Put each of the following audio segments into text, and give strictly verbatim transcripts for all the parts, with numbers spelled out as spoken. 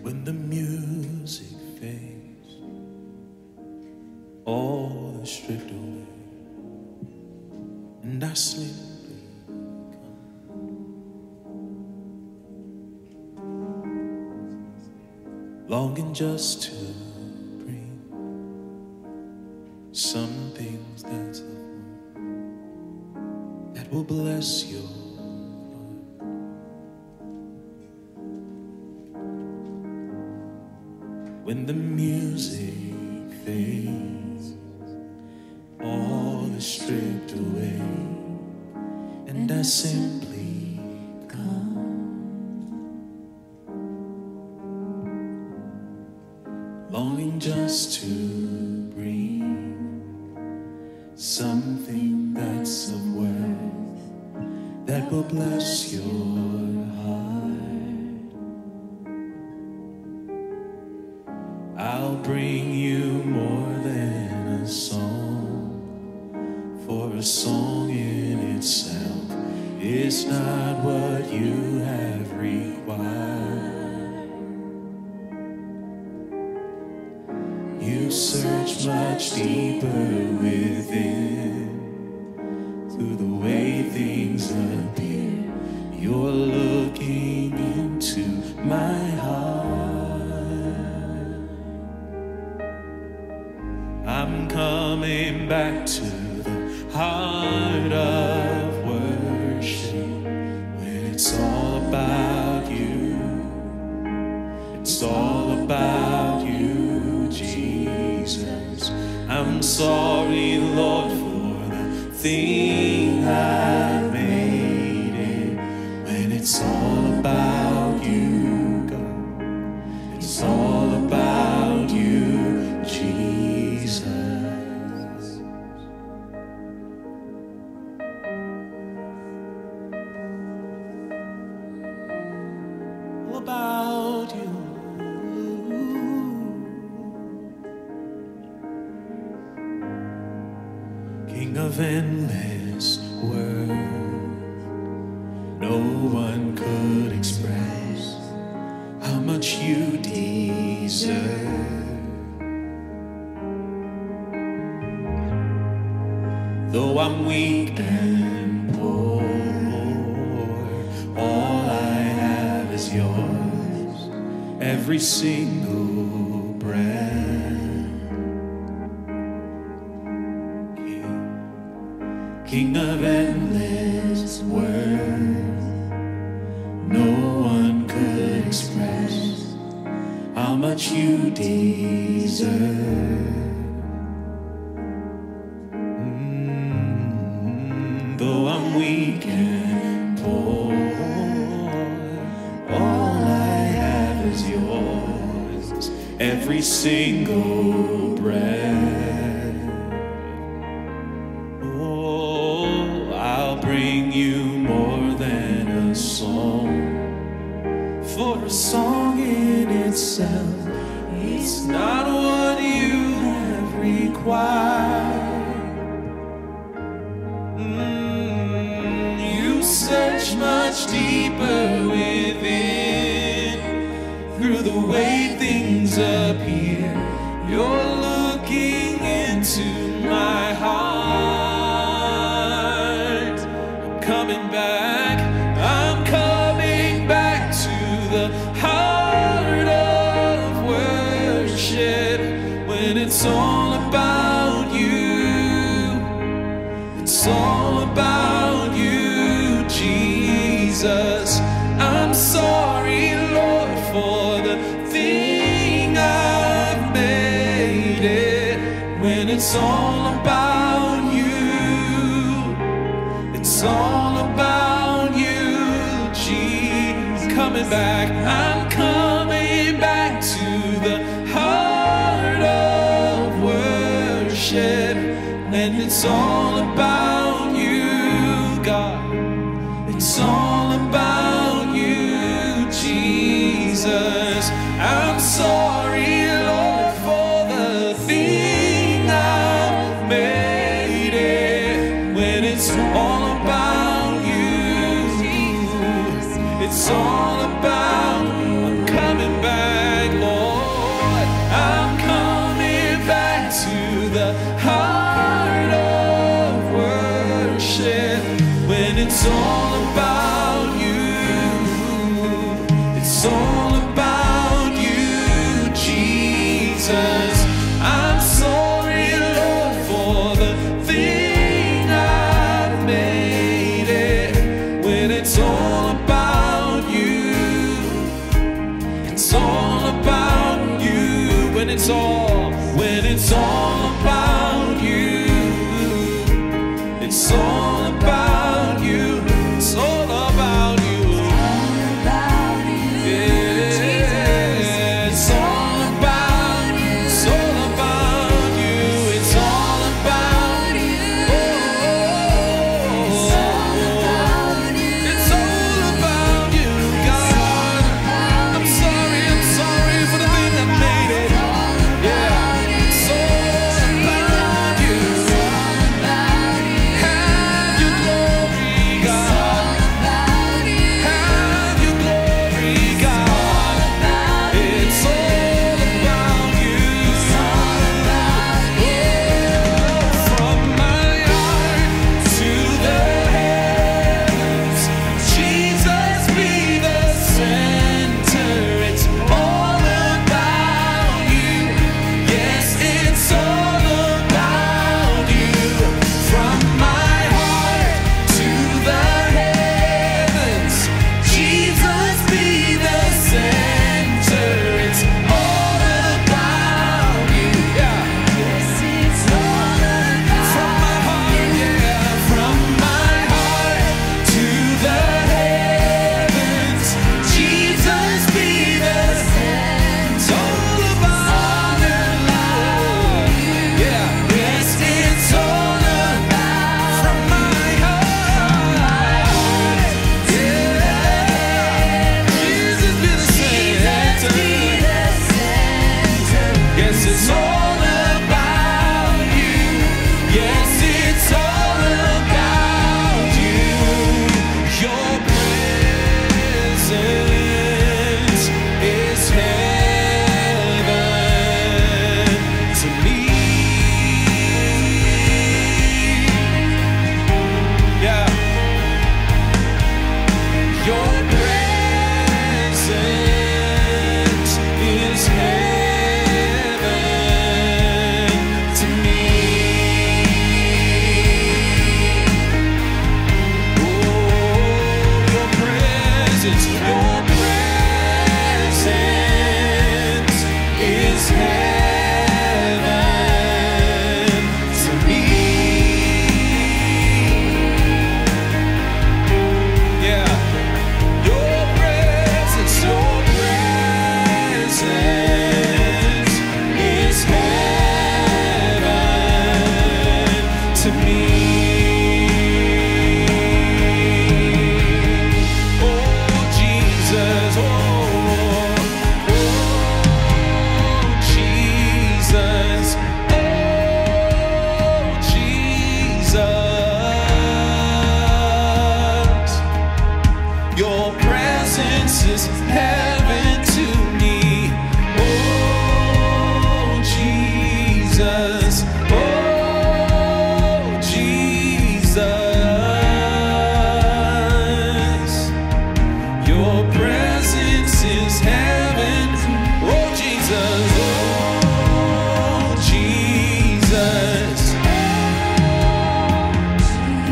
when the music fades, all is stripped away, and I simply come, longing just to bring some things that's of one that will bless your heart. When the music fades, all is stripped away, and I simply come, longing just to bring something that's of worth that will bless your heart. I'll bring you more than a song, for a song in itself is not what you have required. You search much deeper within, through the way things appear. You're looking into my heart. I'm coming back to the heart of worship, when it's all about you. It's all about you, Jesus. I'm sorry, Lord, for the thing I made it. When it's all about you, God, it's all about you, Jesus. All about you. King of endless worth, no one could express how much you deserve. Though I'm weak and poor, all I have is yours, every single breath. King of endless worth, no one could express how much you deserve. Mm, though I'm weak and poor, all I have is yours, every single breath. Bring you more than a song, for a song in itself, it's not what you have required. Mm, you search much deeper within, through the way things appear. You're looking into my heart. Coming back, I'm coming back to the heart of worship, when it's all about you. It's all about you, Jesus. I'm sorry, Lord, for the thing I've made it, when it's all about you. It's all about you, Jesus. Coming back, I'm coming back to the heart of worship, and it's all about you, God. It's all about you, Jesus. I'm sorry, Lord, for the thing I've made it, when it's all about you. It's all about, I'm coming back. It's all about you, Jesus. I'm sorry, Lord, for the thing I've made it. When it's all about you, it's all about you. When it's all, when it's all about you, it's all about you. It's all about you.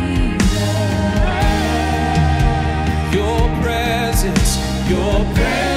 Your presence, your presence.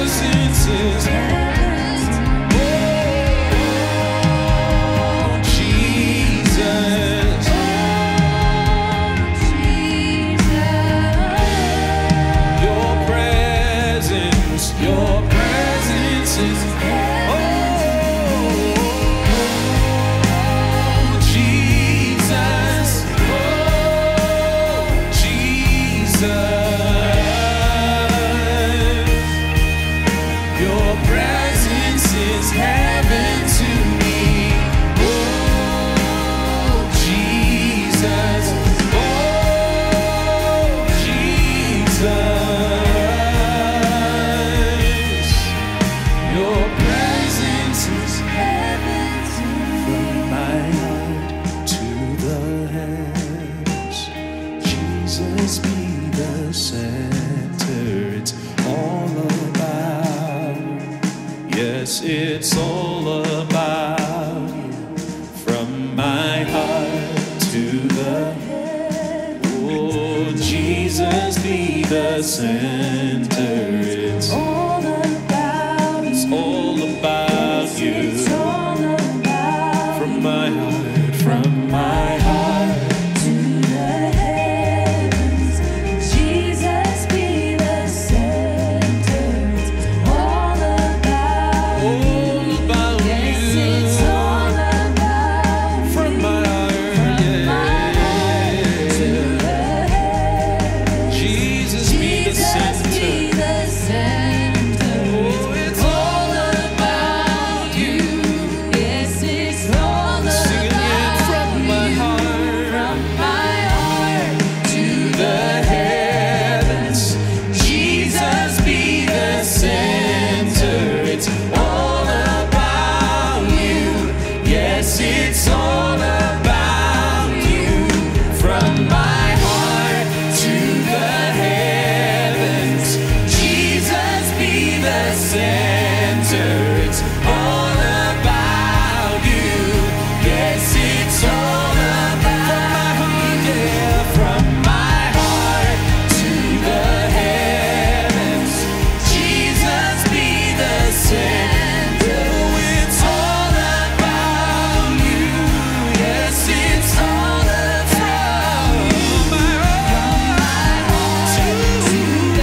Yes, it's all about you. From my heart to the head. Oh, Jesus be the center. It's all about you. It's all about you. It's all about from my heart, from my heart to the heavens. Jesus be the center. It's all about you. All about yes, you. It's all about from my heart, from yeah. my heart to the heavens. Jesus, Jesus be the center. Be the center. Oh, it's all about you. Yes, it's all about sing it again. From my heart, from my heart to the heavens. Jesus be the center. It's all about you. Yes, it's all about you. From my heart to the heavens. Jesus be the center. It's all about you. Yes, it's all about you. From my heart to the heavens. Jesus be the center. Oh, it's all about you. Yes, it's all about my heart to the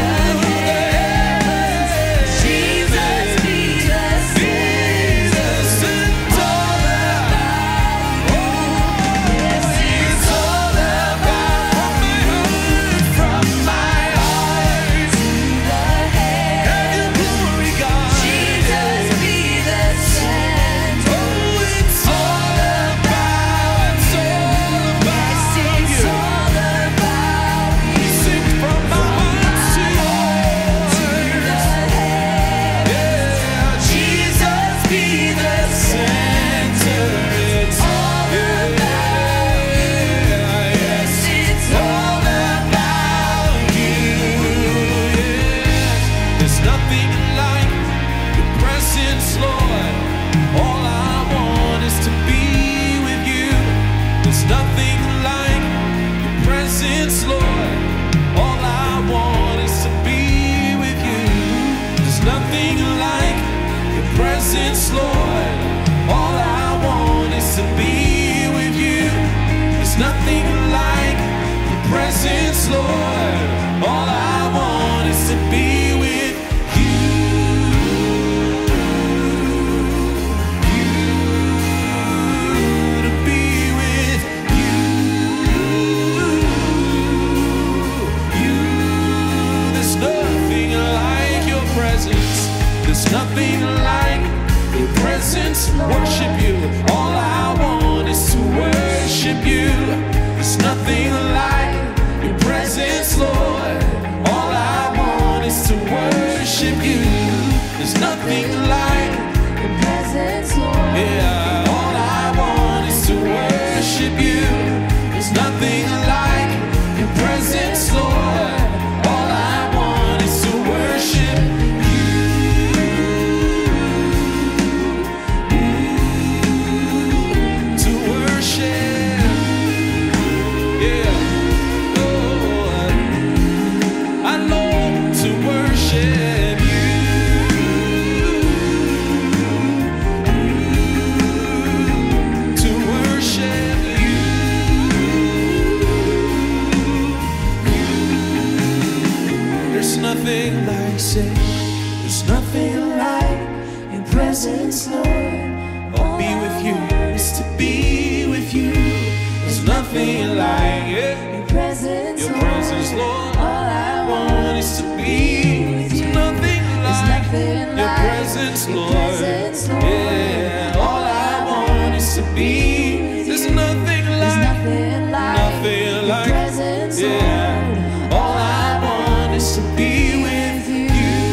heavens. Jesus be the center. It's all about you. Yes, it's all about my heart. From my heart to the heavens. Glory, God. Jesus be the center. Oh, it's all about, it's all about yes, it's you. All about you. Sing from my heart to yours. Yeah, Jesus be the center. It's all about you. Yes, it's all about you. Yes. There's nothing like your presence, Lord. All I want is to be with you. There's nothing like your presence, Lord. All I want is to be with you. There's nothing like your presence, Lord. All I want is to be with you. There's nothing like your presence, Lord. All I want is to be with you. You, to be with you. You, there's nothing like your presence. There's nothing like your presence. Worship you. All I want is to worship you. There's nothing like your presence, Lord. All I want is to worship you. There's nothing like your presence, Lord. Yeah, all I want is to worship you. There's nothing like your presence, Lord. All I want is to worship you. To worship. Yeah. Oh, I long to worship you. To worship you. There's nothing like, say, there's nothing like your presence, Lord. I'll be with you, is to be with you. There's nothing like it. Your presence, your presence, Lord. All I want is to be with you. There's nothing like your presence, Lord. Yeah, all I want is to be. There's nothing like, nothing like, yeah. All I want is to be with you.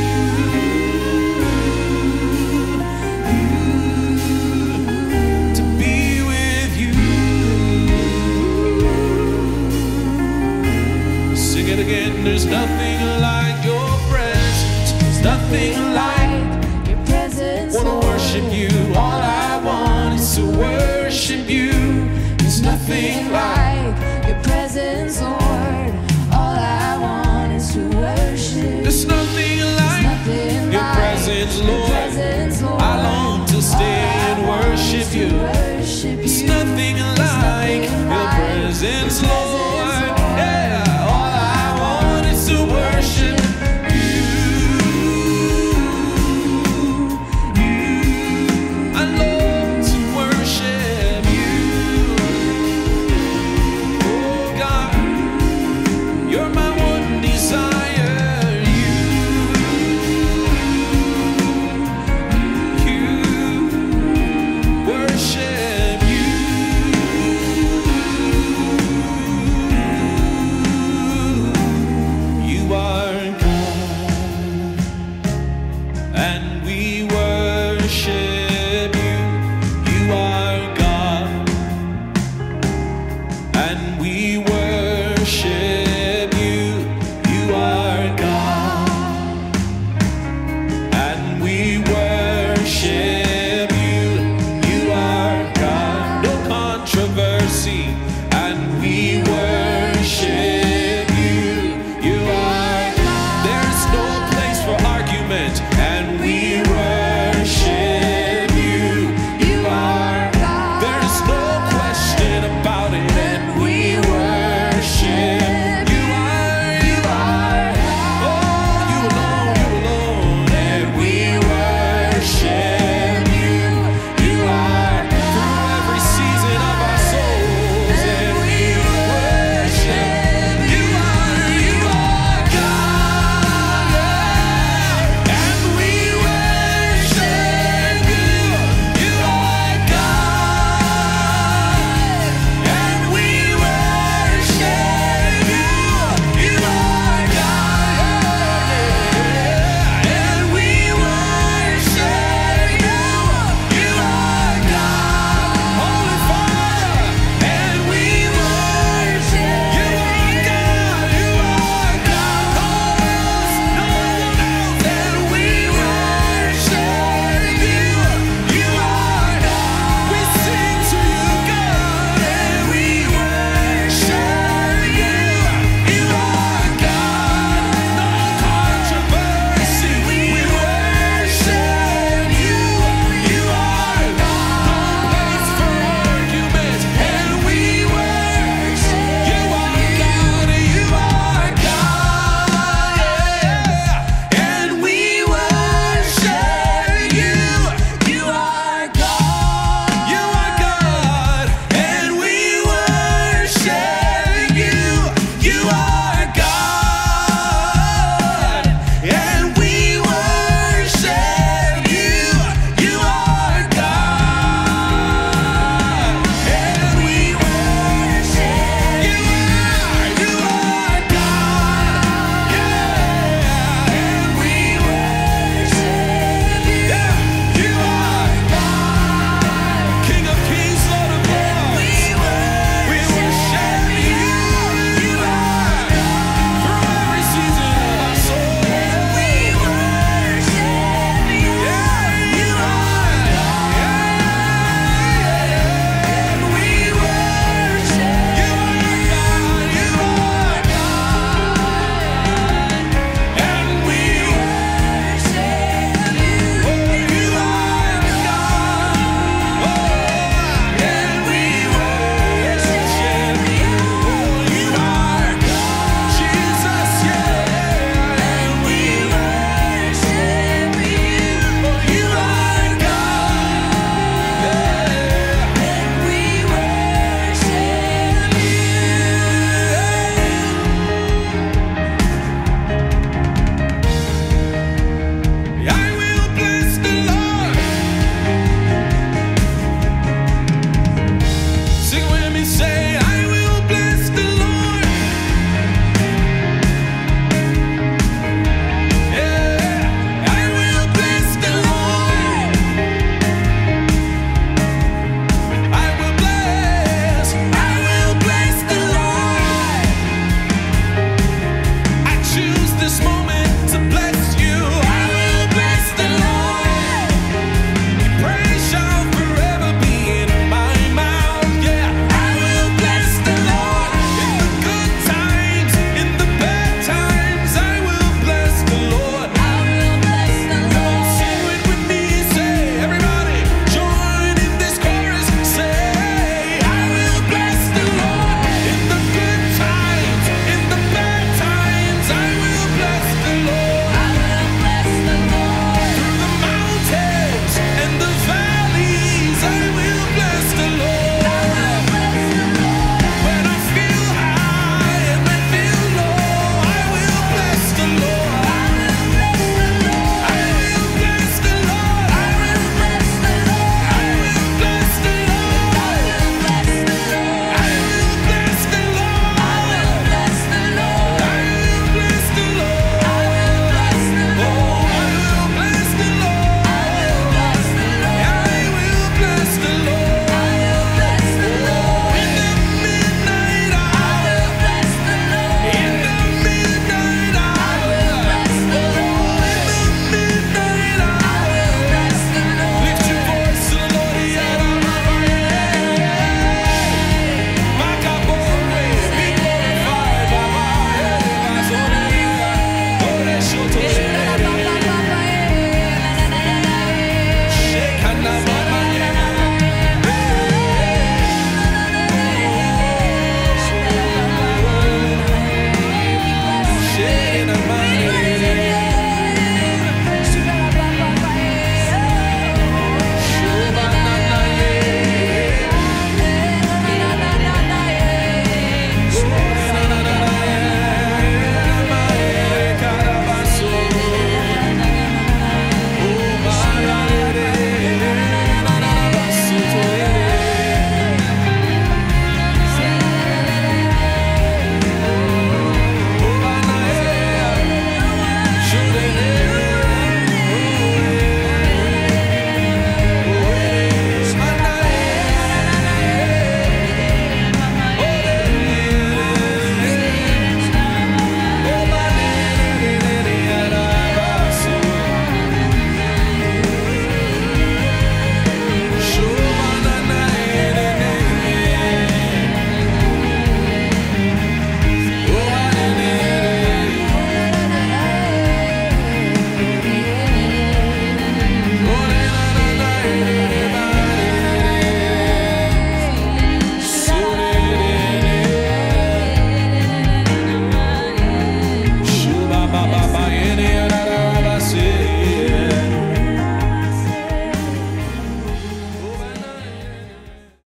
To be with you. Sing it again. There's nothing like your presence. There's nothing like your presence. Wanna worship There's nothing like your presence, Lord. All I want is to worship. There's nothing like Nothing your like presence, your Lord. presence, Lord. I long to stay All I and want worship is to you. worship There's you. nothing like nothing your like presence, your Lord. presence, Lord. Yeah, all I want is to worship you. I love to worship you. Oh God, you're my one desire. You, you worship you. You are God, and